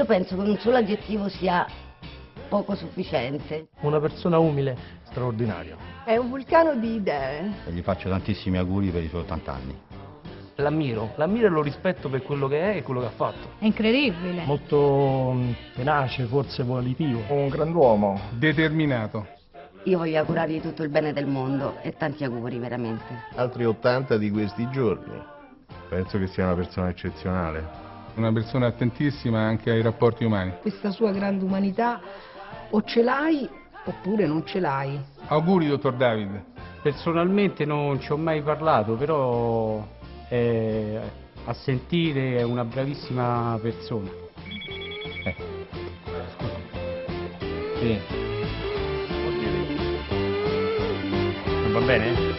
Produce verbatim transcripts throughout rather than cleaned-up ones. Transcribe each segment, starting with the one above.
penso che un solo aggettivo sia poco sufficiente. Una persona umile, straordinaria. È un vulcano di idee. E gli faccio tantissimi auguri per i suoi ottanta anni. L'ammiro, l'ammiro e lo rispetto per quello che è e quello che ha fatto. È incredibile. Molto tenace, forse volitivo. Un grand'uomo. Determinato. Io voglio augurargli tutto il bene del mondo e tanti auguri, veramente. Altri ottanta di questi giorni. Penso che sia una persona eccezionale. Una persona attentissima anche ai rapporti umani. Questa sua grande umanità o ce l'hai oppure non ce l'hai. Auguri, dottor David. Personalmente non ci ho mai parlato, però è, a sentire è una bravissima persona. Eh. Scusa. Sì. Non va bene?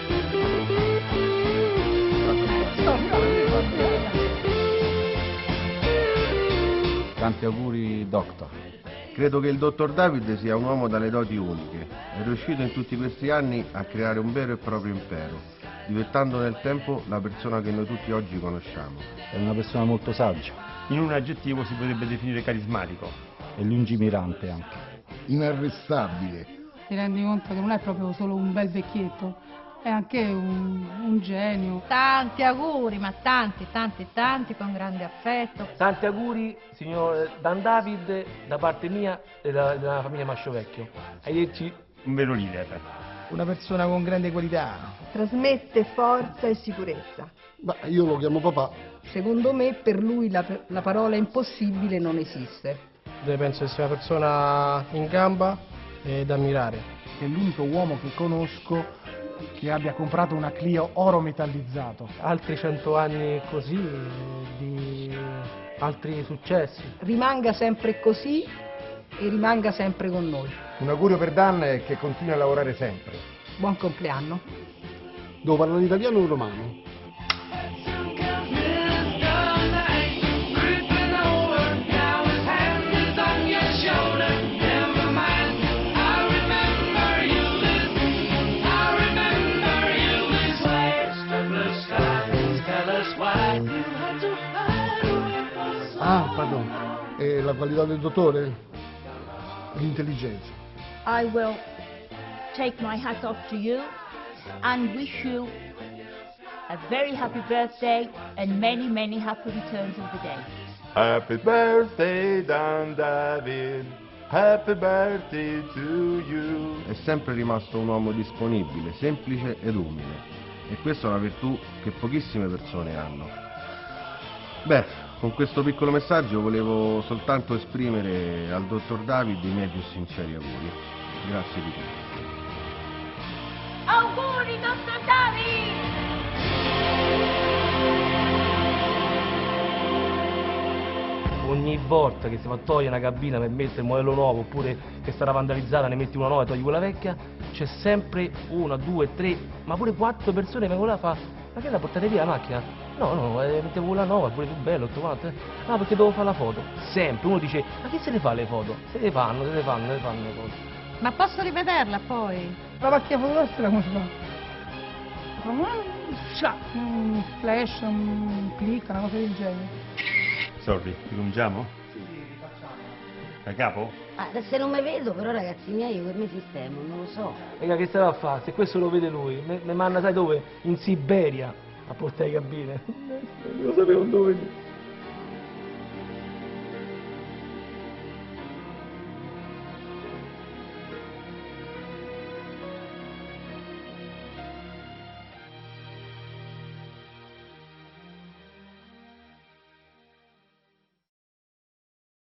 Tanti auguri, Doctor. Credo che il dottor David sia un uomo dalle doti uniche. È riuscito in tutti questi anni a creare un vero e proprio impero, diventando nel tempo la persona che noi tutti oggi conosciamo. È una persona molto saggia. In un aggettivo si potrebbe definire carismatico. E lungimirante anche. Inarrestabile. Ti rendi conto che non è proprio solo un bel vecchietto, è anche un, un genio. Tanti auguri, ma tanti, tanti, tanti, con grande affetto. Tanti auguri, signor Dan David, da parte mia e della, della famiglia Masciovecchio. Arrivederci, un vero leader. Una persona con grande qualità. Trasmette forza e sicurezza. Ma io lo chiamo papà. Secondo me per lui la, la parola impossibile non esiste. Io penso che sia una persona in gamba e da ammirare. È l'unico uomo che conosco che abbia comprato una Clio oro metallizzato. Altri cento anni così, di altri successi. Rimanga sempre così e rimanga sempre con noi. Un augurio per Dan è che continui a lavorare sempre. Buon compleanno. Devo parlare italiano o romano? Ah, pardon. E la qualità del dottore? L'intelligenza. I will take my hat off to you and wish you a very happy birthday and many, many happy returns of the day. Happy birthday, Dan David. Happy birthday to you. È sempre rimasto un uomo disponibile, semplice ed umile. E questa è una virtù che pochissime persone hanno. Beh, con questo piccolo messaggio volevo soltanto esprimere al dottor David i miei più sinceri auguri. Grazie di tutto. Auguri, dottor David! Ogni volta che si va a togliere una cabina per mettere il modello nuovo, oppure che sarà vandalizzata ne metti una nuova e togli quella vecchia, c'è sempre una, due, tre, ma pure quattro persone che vengono là e fa: ma che la portate via la macchina? No, no, eh, mettevo quella nuova, pure più bella, tutto quanto. No, perché devo fare la foto. Sempre, uno dice: ma che se ne fa le foto? Se le fanno, se le fanno, se le fanno le foto. Ma posso rivederla poi? La macchina fotografica come si fa? Un flash, un click, una cosa del genere. Sorry, ricominciamo? Sì, facciamo. Da capo? Ah, se non mi vedo, però ragazzi miei, io come sistemo, non lo so. Raga, che sarà a fare? Se questo lo vede lui, mi manda sai dove? In Siberia a portare le cabine. Lo sapevo dove.